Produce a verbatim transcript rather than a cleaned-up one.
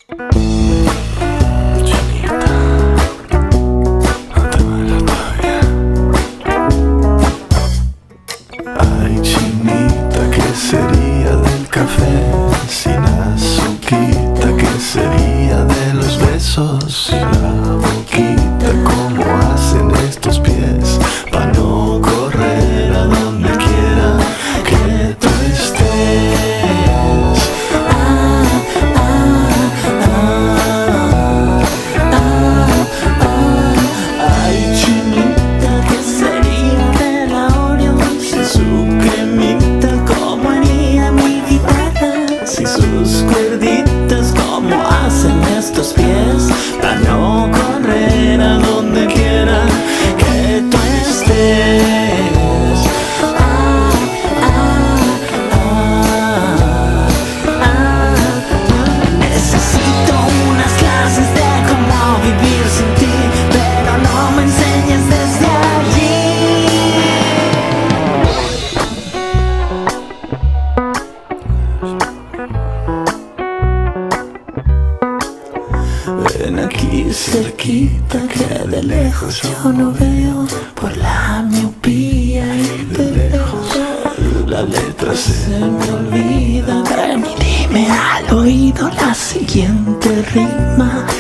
Ay, chinita, ¿qué sería del café sin azuquita? ¿Qué sería de los besos y la boquita? ¿Cómo hacen estos pies para no correr a donde quiera que tú estés? Ah, ah, ah, ah, ah. Ay, chinita, ¿qué sería de la Oreo sin su cremita? ¿Cómo haría mi guitarra sin sus cuerditas? ¿Cómo hacen estos pies para no correr a donde quiera que tú estés? Ah, ah, ah, ah, ah. Necesito unas clases de cómo vivir sin ti, pero no me enseñes desde allí. Ven aquí cerquita que de lejos yo no veo por la miopía y de lejos la letra se me olvida. Ven y dime al oído la siguiente rima.